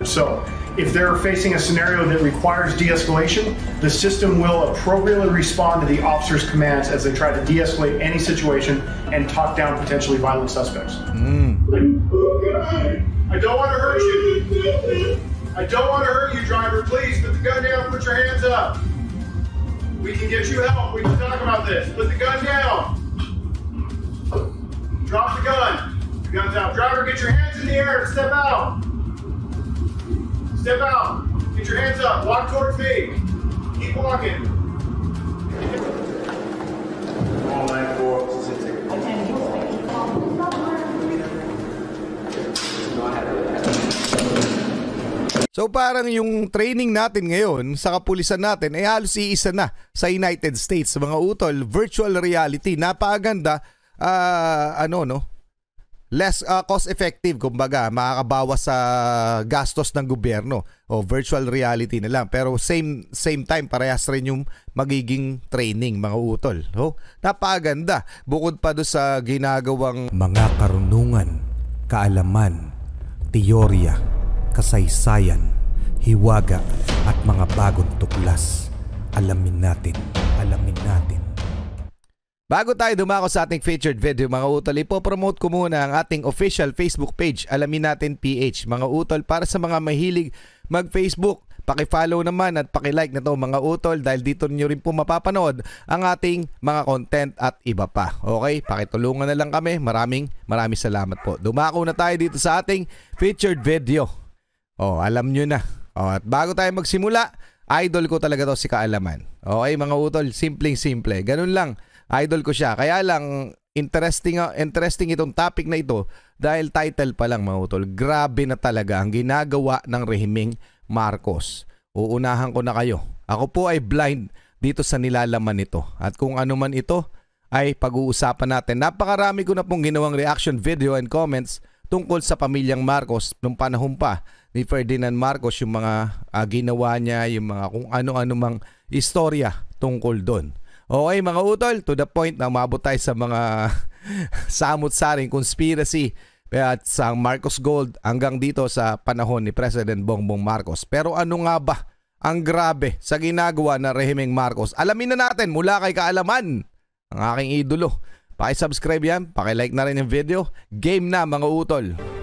So if they're facing a scenario that requires de-escalation, the system will appropriately respond to the officer's commands as they try to de-escalate any situation and talk down potentially violent suspects. I don't want to hurt you. I don't want to hurt you, driver. Please, put the gun down, put your hands up. We can get you help. We can talk about this. Put the gun down. Drop the gun. The gun's out. Driver, get your hands in the air and step out. Step out. Get your hands up. Walk towards me. Keep walking. All 9-4. So parang yung training natin ngayon sa kapulisan natin ay halos iisa na sa United States. Mga utol, virtual reality, napakaganda, less cost effective, kumbaga makakabawas sa gastos ng gobyerno. O virtual reality na lang, pero same time parehas rin yung magiging training, mga utol. Napakaganda, bukod pa do sa ginagawang mga karunungan, kaalaman, teorya, kasaysayan, hiwaga at mga bagong tuklas. Alamin natin. Bago tayo dumako sa ating featured video, mga utol, ipopromote ko muna ang ating official Facebook page, Alamin Natin PH. Mga utol, para sa mga mahilig mag-Facebook, paki-follow naman at paki-like na to, mga utol, dahil dito nyo rin po mapapanood ang ating mga content at iba pa. Okay? Pakitulungan na lang kami. Maraming salamat po. Dumako na tayo dito sa ating featured video. Alam nyo na. At bago tayo magsimula, idol ko talaga to si Kaalaman. Okay, mga utol, simpleng-simple. Ganun lang, idol ko siya. Kaya lang, interesting itong topic na ito dahil title pa lang, mga utol. Grabe na talaga ang ginagawa ng Regimeng Marcos. Uunahan ko na kayo. Ako po ay blind dito sa nilalaman nito. At kung ano man ito, ay pag-uusapan natin. Napakarami ko na pong ginawang reaction video and comments tungkol sa pamilyang Marcos nung panahon pa ni Ferdinand Marcos, yung mga ginawa niya, yung mga kung ano-ano mang istorya tungkol doon. Okay, mga utol, to the point na umabot tayo sa mga samot-saring conspiracy at sa Marcos Gold hanggang dito sa panahon ni President Bongbong Marcos. Pero ano nga ba ang grabe sa ginagawa ng Regimeng Marcos? Alamin na natin mula kay Kaalaman, ang aking idolo. Paki-subscribe yan, paki-like na rin yung video. Game na, mga utol.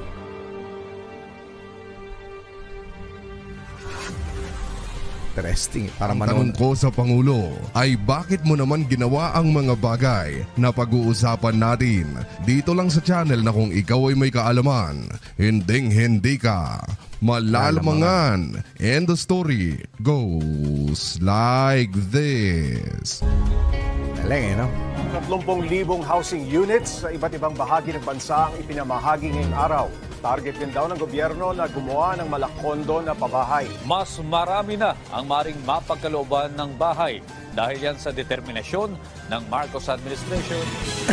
Interesting. Para ang tanong ko sa Pangulo ay bakit mo naman ginawa ang mga bagay na pag-uusapan natin dito lang sa channel na kung ikaw ay may kaalaman, hinding-hindi ka malalamangan. And the story goes like this. Galing, no? 30,000 housing units sa iba't ibang bahagi ng bansa ang ipinamahagi ngayong araw. Target din daw ng gobyerno na gumawa ng malakondo na pabahay. Mas marami na ang maring mapagkalooban ng bahay dahil yan sa determinasyon ng Marcos administration.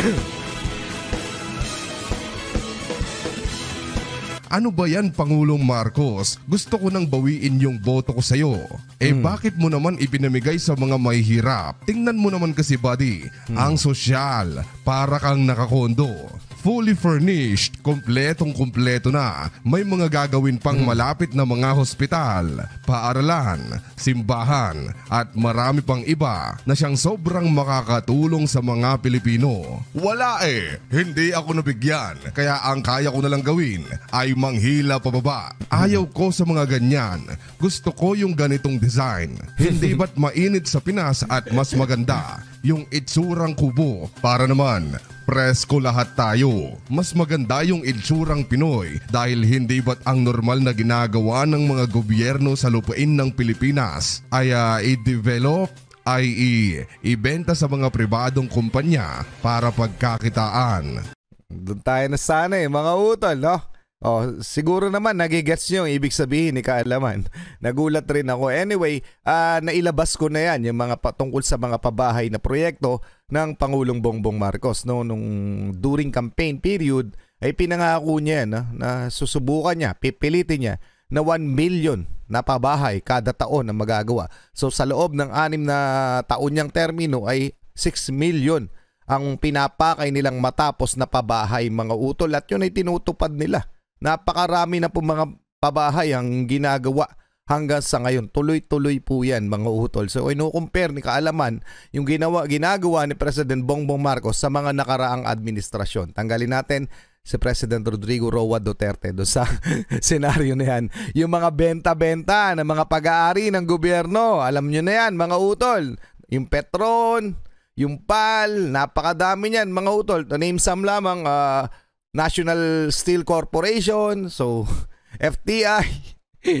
Ano ba yan, Pangulong Marcos? Gusto ko nang bawiin yung boto ko sa'yo. Bakit mo naman ipinamigay sa mga mahihirap? Tingnan mo naman kasi, buddy, ang sosyal, para kang nakakondo. Fully furnished, kompletong-kompleto na. May mga gagawin pang malapit na mga hospital, paaralan, simbahan, at marami pang iba na siyang sobrang makakatulong sa mga Pilipino. Wala hindi ako nabigyan. Kaya ang kaya ko na lang gawin ay manghila pababa. Ayaw ko sa mga ganyan. Gusto ko yung ganitong design. Hindi ba't mainit sa Pinas at mas maganda yung itsurang kubo para naman presko lahat tayo. Mas maganda yung itsurang Pinoy dahil hindi ba't ang normal na ginagawa ng mga gobyerno sa lupain ng Pilipinas ay i-develop, ay ibenta sa mga pribadong kumpanya para pagkakitaan. Doon tayo na sana mga utol, no? Siguro naman nagigets nyo yung ibig sabihin ni Kaalaman. Nagulat rin ako. Anyway, nailabas ko na yan yung mga tungkol sa mga pabahay na proyekto ng Pangulong Bongbong Marcos. No? Nung during campaign period, ay pinangako niya na susubukan niya, pipilitin niya na 1 million na pabahay kada taon na magagawa. So sa loob ng 6 na taon niyang termino ay 6 million ang pinapakay nilang matapos na pabahay, mga utol. At yun ay tinutupad nila. Napakarami na po mga pabahay ang ginagawa hanggang sa ngayon. Tuloy-tuloy po yan, mga utol. So, ino-compare ni Kaalaman yung ginagawa ni President Bongbong Marcos sa mga nakaraang administrasyon. Tanggalin natin si President Rodrigo Roa Duterte doon sa senaryo na yan. Yung mga benta-benta ng mga pag-aari ng gobyerno, alam nyo na yan, mga utol. Yung Petron, yung PAL, napakadami niyan, mga utol. To name some lamang, National Steel Corporation, so FTI.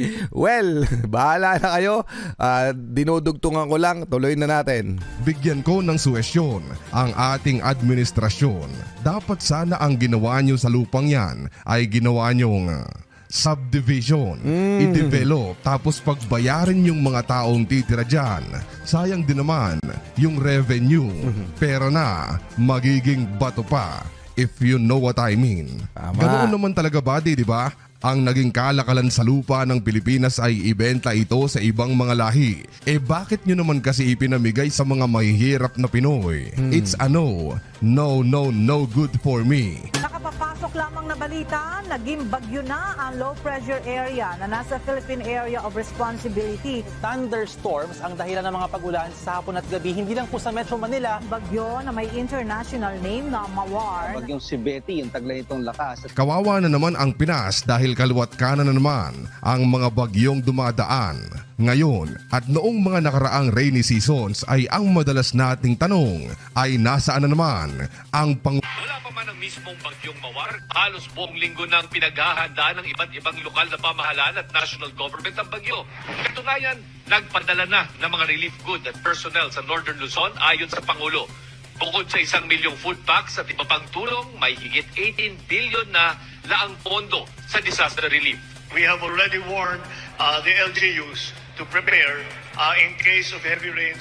Well, bahala na kayo. Dinudugtungan ko lang, tuloy na natin. Bigyan ko ng suwesyon ang ating administrasyon. Dapat sana ang ginawa nyo sa lupang yan ay ginawa nyong subdivision, i-develop, tapos pagbayarin yung mga taong titira dyan. Sayang din naman yung revenue, pera na magiging bato pa, if you know what I mean. Ganoon naman talaga, buddy, di ba? Ang naging kalakalan sa lupa ng Pilipinas ay ibenta ito sa ibang mga lahi. Bakit nyo naman kasi ipinamigay sa mga mahihirap na Pinoy? It's a no. No, no, no good for me. Nakapapasok lamang na balita, naging bagyo na ang low pressure area na nasa Philippine Area of Responsibility. Thunderstorms ang dahilan ng mga pag-ulan sa hapon at gabi, hindi lang po sa Metro Manila. Bagyo na may international name na Mawar. Bagyong si Betty, yung taglay itong lakas. Kawawa na naman ang Pinas dahil kaliwat kanan na naman ang mga bagyong dumadaan. Ngayon at noong mga nakaraang rainy seasons ay ang madalas nating tanong ay nasaan na naman ang Wala pa man ang mismong bagyong Mawar, halos buong linggo nang pinaghahandaan ng iba't ibang lokal na pamahalaan at national government ang bagyo. Katunayan, nagpadala na ng mga relief goods at personnel sa Northern Luzon ayon sa Pangulo. Bukod sa 1 milyong food packs at iba pang tulong, may higit 18 billion na laang pondo sa disaster relief. We have already warned the LGUs to prepare in case of heavy rains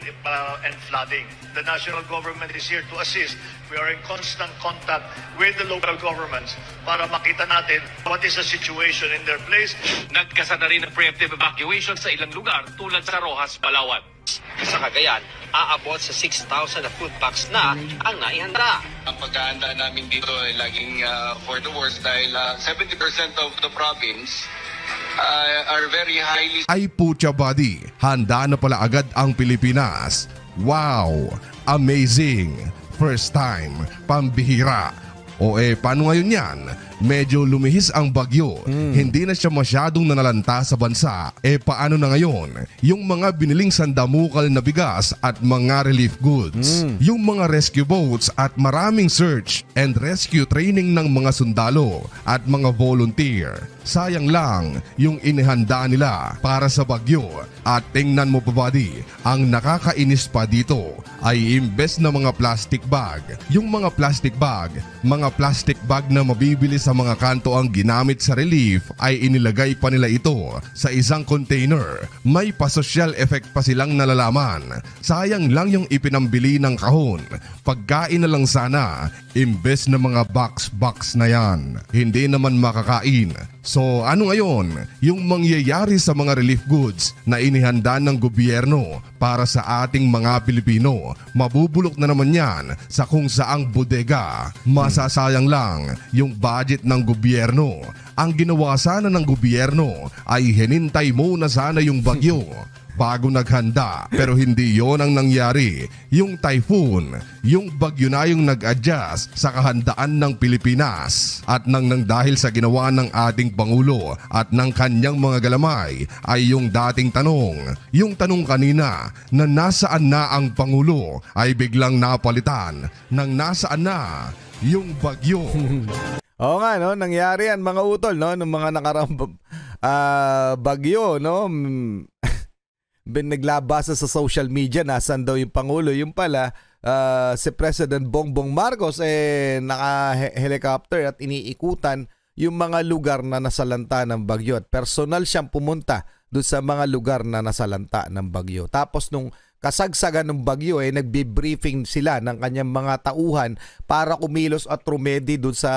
and flooding. The national government is here to assist. We are in constant contact with the local governments para makita natin what is the situation in their place. Nagkasa na rin ang preemptive evacuation sa ilang lugar tulad sa Rojas, Palawan. Sa Cagayan, aabot sa 6,000 na food packs na ang naihanda. Ang paghahanda namin dito ay laging for the worst dahil 70% of the province are very highly... Ay putya, buddy, handa na pala agad ang Pilipinas. Wow! Amazing! First time, pambihira. Paano ngayon yan? Medyo lumihis ang bagyo. Hindi na siya masyadong nanalanta sa bansa. Paano na ngayon? Yung mga biniling sandamukal na bigas at mga relief goods. Yung mga rescue boats at maraming search and rescue training ng mga sundalo at mga volunteer. Sayang lang yung inihanda nila para sa bagyo. At tingnan mo pa, buddy, ang nakakainis pa dito ay imbes na mga plastic bag. Yung mga plastic bag na mabibili sa mga kanto ang ginamit sa relief ay inilagay pa nila ito sa isang container. May pa-social effect pa silang nalalaman. Sayang lang yung ipinambili ng kahon. Pagkain na lang sana, imbes na mga box na yan. Hindi naman makakain. So ano ngayon yung mangyayari sa mga relief goods na inihanda ng gobyerno para sa ating mga Pilipino? Mabubulok na naman yan sa kung saang bodega. Masasayang lang yung budget ng gobyerno. Ang ginawa sana ng gobyerno ay hinintay muna sana yung bagyo bago naghanda, pero hindi yon ang nangyari. Yung typhoon, yung bagyo na yung nag-adjust sa kahandaan ng Pilipinas. At nang dahil sa ginawa ng ating Pangulo at ng kanyang mga galamay ay yung dating tanong. Yung tanong kanina na nasaan na ang Pangulo ay biglang napalitan ng nasaan na yung bagyo. Oo nga, no, nangyari yan, mga utol, no, ng mga nakaraang bagyo, no. Naglabasa sa social media nasan daw yung Pangulo. Yung pala si President Bongbong Marcos naka-helicopter at iniikutan yung mga lugar na nasalanta ng bagyo at personal siyang pumunta doon sa mga lugar na nasalanta ng bagyo. Tapos nung kasagsagan ng bagyo nagbi-briefing sila ng kanyang mga tauhan para kumilos at rumedy doon sa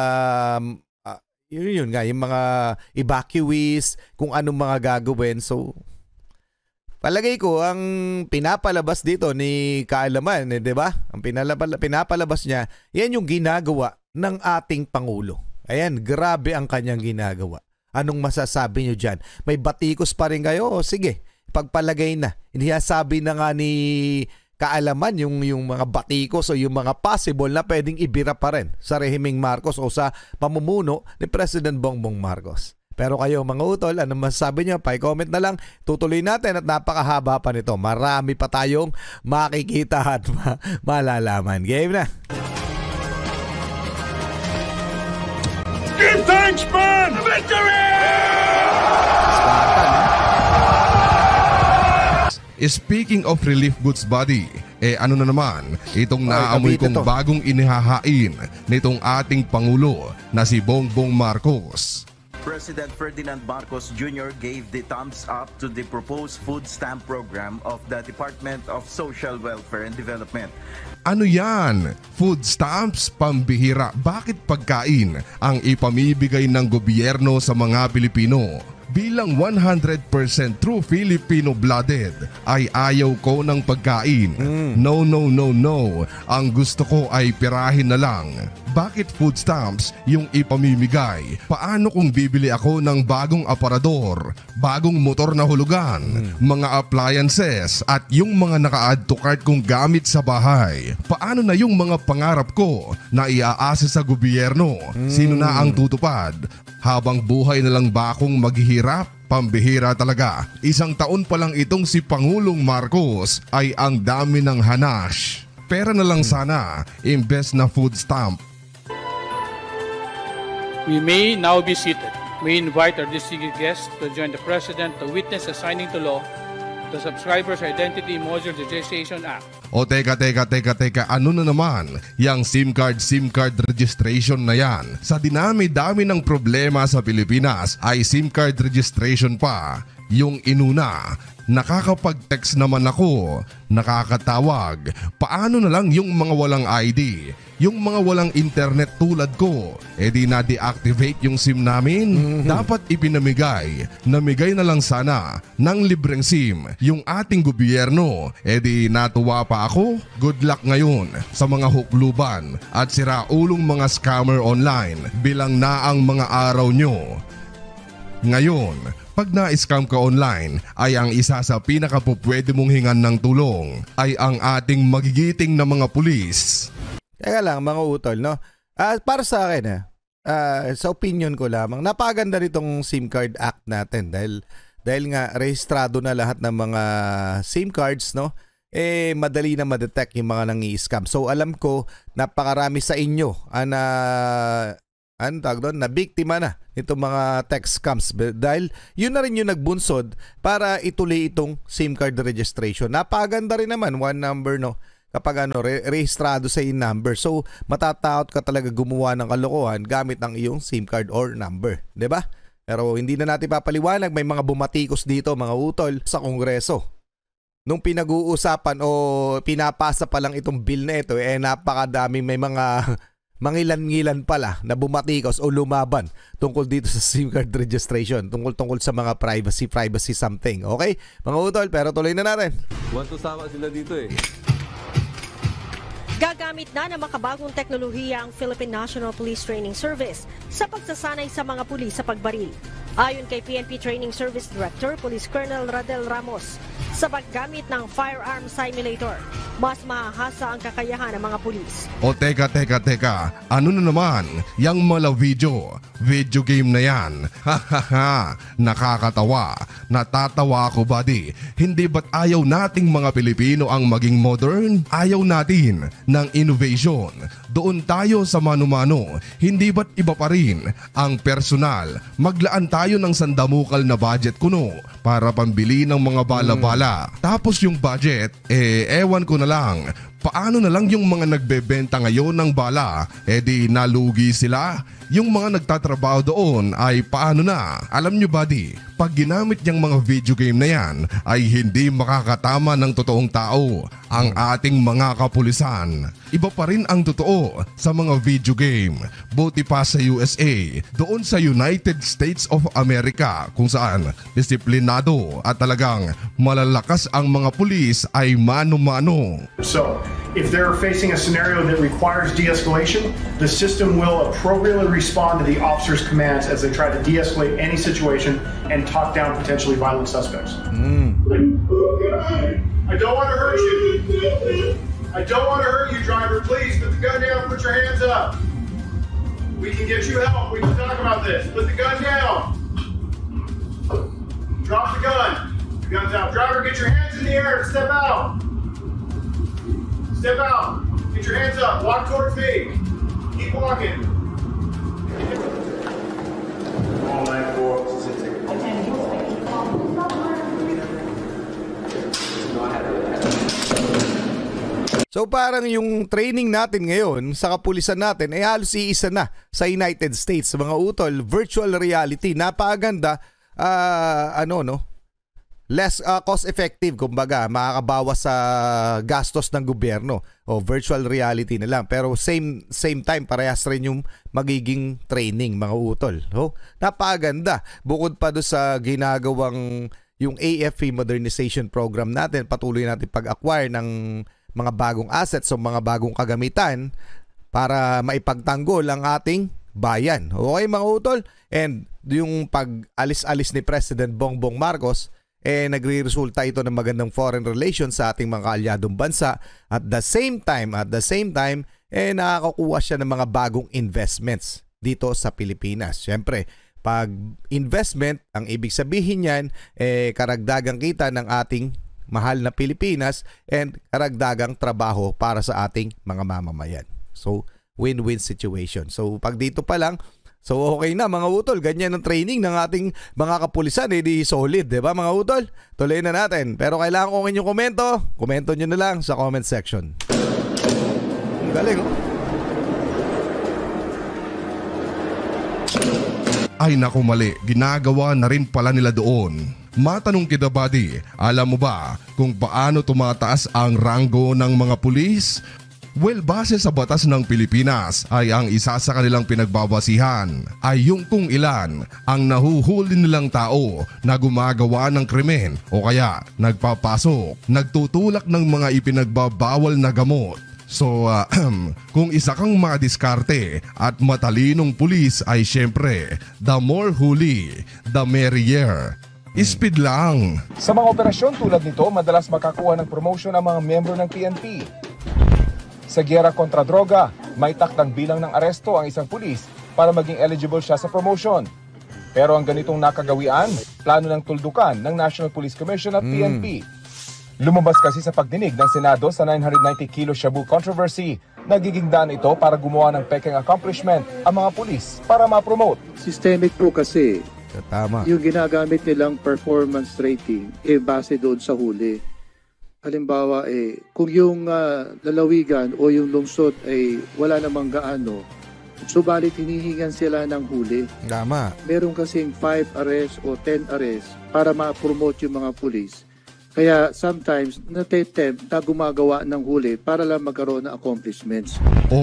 yun nga, yung mga evacuees, kung anong mga gagawin. So palagay ko, ang pinapalabas dito ni Kaalaman, di ba? Ang pinapalabas niya, yan yung ginagawa ng ating Pangulo. Ayan, grabe ang kanyang ginagawa. Anong masasabi nyo dyan? May batikos pa rin kayo? O sige, pagpalagay na. Inihasabi na nga ni kaalaman yung mga batikos o yung mga possible na pwedeng ibira pa rin sa Regimeng Marcos o sa pamumuno ni President Bongbong Marcos. Pero kayo mga utol, anong masasabi nyo? Pa-comment na lang. Tutuloy natin at napakahaba pa nito. Marami pa tayong makikita at malalaman. Game na! Give thanks, man! Victory! Speaking of relief goods, buddy, ano na naman itong naamoy kong bagong inihahain nitong ating Pangulo na si Bongbong Marcos. President Ferdinand Marcos Jr. gave the thumbs up to the proposed food stamp program of the Department of Social Welfare and Development. Ano yan? Food stamps? Pambihira. Bakit pagkain ang ipamibigay ng gobyerno sa mga Pilipino? Bilang 100% true Filipino-blooded ay ayaw ko ng pagkain. No, no, no, no. Ang gusto ko ay pirahin na lang. Bakit food stamps yung ipamimigay? Paano kung bibili ako ng bagong aparador, bagong motor na hulugan, mga appliances at yung mga naka-add to cart kong gamit sa bahay? Paano na yung mga pangarap ko na iaasa sa gobyerno? Sino na ang tutupad? Habang buhay na lang ba akong maghihirap? Pambihira talaga. 1 taon pa lang itong si Pangulong Marcos ay ang dami ng hanash. Pera na lang sana, imbes na food stamp. We may now be seated. We invite our distinguished guests to join the President to witness the signing to law the Subscriber's Identity Modular Registration Act. O teka, ano na naman? Yang SIM card registration na yan. Sa dinami-dami ng problema sa Pilipinas ay SIM card registration pa. Yung inuna, nakakapag-text naman ako, nakakatawag. Paano na lang yung mga walang ID? Yung mga walang internet tulad ko, di na-deactivate yung SIM namin? Dapat ipinamigay. Namigay na lang sana ng libreng SIM yung ating gobyerno. Di natuwa pa ako? Good luck ngayon sa mga hukluban at siraulong mga scammer online. Bilang na ang mga araw nyo. Ngayon, pag na-scam ka online, ay ang isa sa pinakapupwede mong hingan ng tulong ay ang ating magigiting na mga pulis. Teka lang mga utol, no? Para sa akin, sa opinion ko lamang, napaganda nitong SIM card act natin dahil nga rehistrado na lahat ng mga SIM cards, no? Madali na ma-detect yung mga nangi-scam. So alam ko, napakarami sa inyo na biktima na itong mga text scams dahil yun na rin yung nagbunsod para ituloy itong SIM card registration. Napaganda rin naman, one number, no? Kapag rehistrado sa yung number. So matatakot ka talaga gumawa ng kalokohan gamit ang iyong SIM card or number, 'di ba? Pero hindi na natin papaliwanag, may mga bumatikos dito mga utol sa Kongreso. Nung pinag-uusapan o pinapasa pa lang itong bill na ito, napakadami, may mga mangilan-ngilan pala na bumatikos o lumaban tungkol dito sa SIM card registration, tungkol sa mga privacy something. Okay? Mga utol, pero tuloy na natin. Want to sama sila dito eh. Gagamit na ng makabagong teknolohiya ang Philippine National Police Training Service sa pagsasanay sa mga pulis sa pagbaril. Ayon kay PNP Training Service Director Police Colonel Radel Ramos, sa paggamit ng firearm simulator, mas mahahasa ang kakayahan ng mga pulis. O teka, ano na naman? Yang mala video game na yan. Hahaha, nakakatawa. Natatawa ako, buddy. Hindi ba't ayaw nating mga Pilipino ang maging modern? Ayaw natin ng innovation. Doon tayo sa mano-mano. Hindi ba't iba pa rin ang personal? Maglaan tayo ng sandamukal na budget kuno para pambili ng mga bala-bala. Tapos yung budget, ewan ko na lang. Paano na lang yung mga nagbebenta ngayon ng bala? Di nalugi sila? Yung mga nagtatrabaho doon ay paano na? Alam nyo buddy, pag ginamit niyang mga video game na yan ay hindi makakatama ng totoong tao ang ating mga kapulisan. Iba pa rin ang totoo ito sa mga video game. Buti pa sa USA, doon sa United States of America kung saan disiplinado at talagang malalakas ang mga pulis ay mano-mano. So, if they're facing a scenario that requires de-escalation, the system will appropriately respond to the officer's commands as they try to de-escalate any situation and talk down potentially violent suspects. I don't want to hurt you. I don't want to hurt you, driver. Please, put the gun down. Put your hands up. We can get you help. We can talk about this. Put the gun down. Drop the gun. The gun's out. Driver, get your hands in the air and step out. Step out. Get your hands up. Walk towards me. Keep walking. All line 4. So parang yung training natin ngayon sa kapulisan natin ay halos iisa na sa United States. Mga utol, virtual reality, napakaganda, less cost effective, kumbaga, makakabawas sa gastos ng gobyerno. O virtual reality na lang. Pero same time, parehas rin yung magiging training, mga utol. So, napakaganda. Bukod pa doon sa ginagawang yung AFP modernization program natin, patuloy natin pag-acquire ng mga bagong assets o mga bagong kagamitan para maipagtanggol ang ating bayan. Okay, mga utol? And yung pag-alis-alis ni President Bongbong Marcos, nagre-resulta ito ng magandang foreign relations sa ating mga kaalyadong bansa. At the same time, nakakakuha siya ng mga bagong investments dito sa Pilipinas. Siyempre, pag investment, ang ibig sabihin niyan, karagdagang kita ng ating mahal na Pilipinas and karagdagang trabaho para sa ating mga mamamayan. So, win-win situation. So, pag dito pa lang, so okay na mga utol, ganyan ang training ng ating mga kapulisan, di solid, di ba mga utol? Tuloy na natin. Pero kailangan ko inyong komento nyo na lang sa comment section. Galing, oh. Ay naku, mali, ginagawa na rin pala nila doon. Matanong kita, buddy, alam mo ba kung paano tumataas ang ranggo ng mga pulis? Well, base sa batas ng Pilipinas ay ang isa sa kanilang pinagbabasihan ay yung kung ilan ang nahuhuli nilang tao na gumagawa ng krimen o kaya nagpapasok, nagtutulak ng mga ipinagbabawal na gamot. So, kung isa kang madiskarte at matalinong pulis ay syempre, the more huli, the merrier. Speed lang. Sa mga operasyon tulad nito, madalas makakuha ng promotion ang mga miyembro ng PNP. Sa giyera kontra droga, may takdang bilang ng aresto ang isang pulis para maging eligible siya sa promotion. Pero ang ganitong nakagawian, plano ng tuldukan ng National Police Commission at PNP. Lumabas kasi sa pagdinig ng Senado sa 990 kilo shabu controversy, nagiging daan ito para gumawa ng peking accomplishment ang mga pulis para ma-promote. Systemic po kasi. Tama. Yung ginagamit nilang performance rating base doon sa huli. Halimbawa kung yung lalawigan o yung lungsod ay wala namang gaano, subalit hinihingan sila ng huli. Tama. Meron kasing 5 arrests o 10 arrests para ma-promote yung mga pulis. Kaya sometimes nate-tempt na gumagawa ng huli para lang magkaroon ng accomplishments.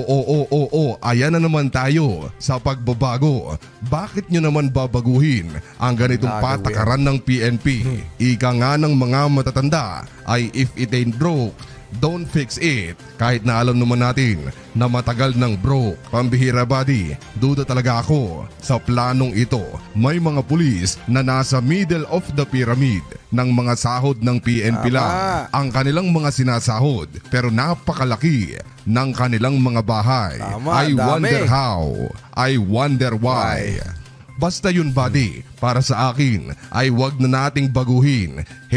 Oo, ayan na naman tayo sa pagbabago. Bakit nyo naman babaguhin ang ganitong patakaran ng PNP? Ika nga ng mga matatanda ay if it ain't broke, don't fix it. Kahit na alam naman natin na matagal ng broke. Pambihira, buddy, duda talaga ako sa planong ito. May mga pulis na nasa middle of the pyramid ng mga sahod ng PNP lang ang kanilang mga sinasahod, pero napakalaki ng kanilang mga bahay. I wonder how, I wonder why. Basta yun, buddy, para sa akin ay wag na nating baguhin.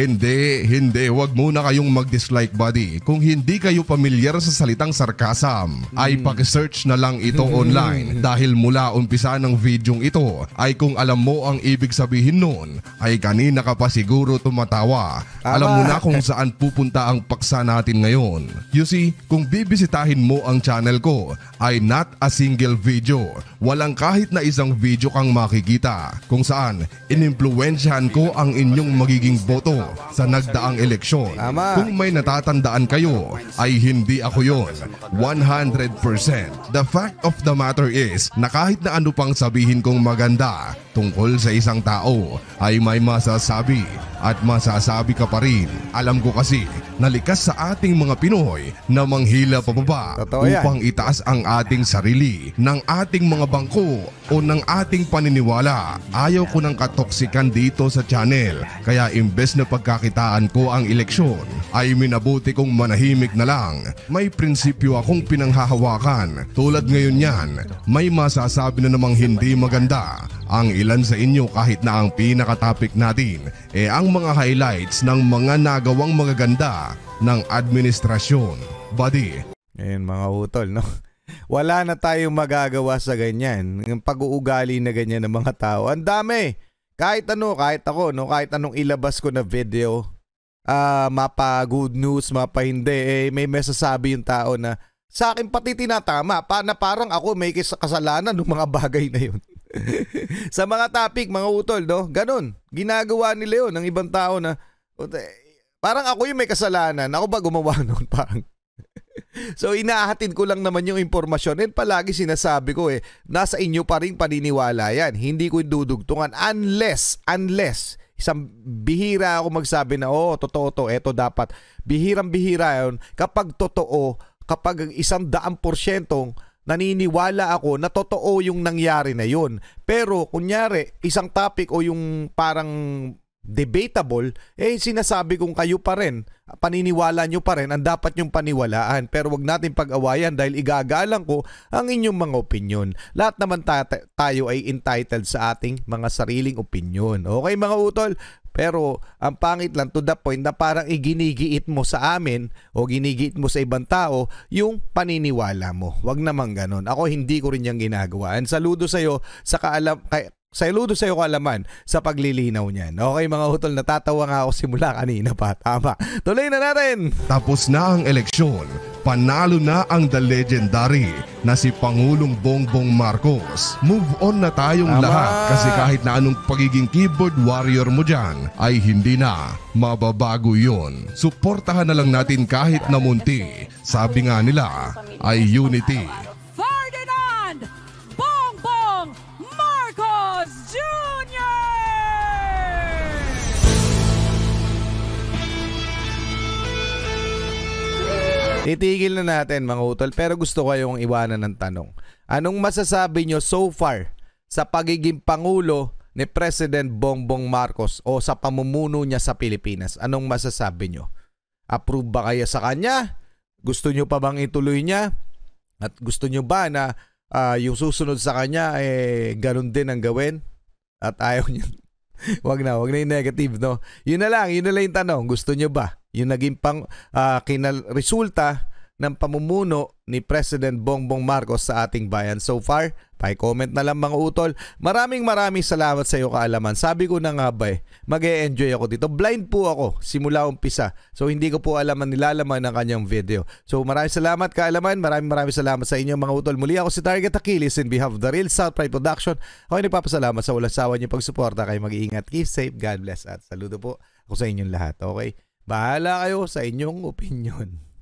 Hindi, wag muna kayong mag-dislike, buddy. Kung hindi kayo pamilyar sa salitang sarcasm, ay pag-search na lang ito online. Dahil mula umpisa ng videong ito, ay kung alam mo ang ibig sabihin nun, ay kanina ka pa siguro tumatawa. Alam mo na kung saan pupunta ang paksa natin ngayon. You see, kung bibisitahin mo ang channel ko, ay not a single video. Walang kahit na isang video kang makikita kung saan inimpluwensyahan ko ang inyong magiging boto sa nagdaang eleksyon. Kung may natatandaan kayo, ay hindi ako yon. 100%. The fact of the matter is na kahit na ano pang sabihin kong maganda tungkol sa isang tao, ay may masasabi at masasabi ka pa rin. Alam ko kasi na likas sa ating mga Pinoy na manghila pababa upang itaas ang ating sarili ng ating mga bangko o ng ating paniniwala. Ayaw ko ng katoksikan dito sa channel, kaya imbes na pagkakitaan ko ang eleksyon, ay minabuti kong manahimik na lang. May prinsipyo akong pinanghahawakan. Tulad ngayon yan, may masasabi na namang hindi maganda. Ang ilan sa inyo kahit na ang pinaka-topic natin ang mga highlights ng mga nagawang magaganda ng administrasyon. Buddy. Ayun mga utol, no? Wala na tayong magagawa sa ganyan. Yung pag-uugali na ganyan ng mga tao. Ang dami. Kahit ano, kahit ako, no? Kahit anong ilabas ko na video, mapa good news, mapa hindi, may masasabi yung tao na sa akin pati tinatama. Na parang ako may kasalanan ng mga bagay na yun. Sa mga topic, mga utol, no? Ganon. Ginagawa nila yun ng ibang tao na parang ako yung may kasalanan. Ako ba gumawa nun? Parang so inahatid ko lang naman yung impormasyon. And palagi sinasabi ko nasa inyo pa rin paniniwala yan. Hindi ko dudugtungan unless isang bihira ako magsabi na totoo to, eto dapat. Bihirang-bihira yun kapag totoo, kapag 100% naniniwala ako na totoo yung nangyari na yun. Pero kunyari, isang topic o yung parang debatable, sinasabi kong kayo pa rin, paniniwala nyo pa rin, ang dapat nyong paniwalaan. Pero wag natin pag-awayan dahil igagalang ko ang inyong mga opinion. Lahat naman tayo ay entitled sa ating mga sariling opinion. Okay mga utol? Pero ang pangit lang to the point na parang iginigiit mo sa amin o ginigiit mo sa ibang tao yung paniniwala mo. Wag naman ganon. Ako hindi ko rin yung ginagawa. And saludo sa'yo sa saludo sa'yo kaalaman sa paglilinaw niyan. Okay mga utol, natatawa nga ako simula kanina pa. Tama. Tuloy na natin. Tapos na ang eleksyon. Panalo na ang the legendary na si Pangulong Bongbong Marcos. Move on na tayong lahat kasi kahit na anong pagiging keyboard warrior mo dyan ay hindi na mababago yun. Suportahan na lang natin kahit na munti. Sabi nga nila ay unity. Ferdinand Bongbong Marcos Jr. Titigil na natin mga utol, pero gusto ko kayong iwanan ng tanong. Anong masasabi nyo so far sa pagiging Pangulo ni President Bongbong Marcos o sa pamumuno niya sa Pilipinas? Anong masasabi nyo? Approve ba kayo sa kanya? Gusto nyo pa bang ituloy niya? At gusto nyo ba na yung susunod sa kanya ganun din ang gawin? At ayaw nyo? Wag na yung negative, no? Yun na lang yung tanong. Gusto nyo ba? Yung naging resulta ng pamumuno ni President Bongbong Marcos sa ating bayan so far? Pa-comment na lang mga utol. Maraming salamat sa iyo kaalaman. Sabi ko na nga ba mag-e-enjoy ako dito. Blind po ako simula umpisa. So hindi ko po nilalaman ng kanyang video. So maraming salamat kaalaman. Maraming salamat sa inyo mga utol. Muli ako si Target Achilles in behalf of the Real South Pride Production. Ako nagpapasalamat sa walang sawa niyo pagsuporta. Kayo mag-iingat. Keep safe. God bless. At saludo po ako sa inyong lahat. Okay? Bahala kayo sa inyong opinion.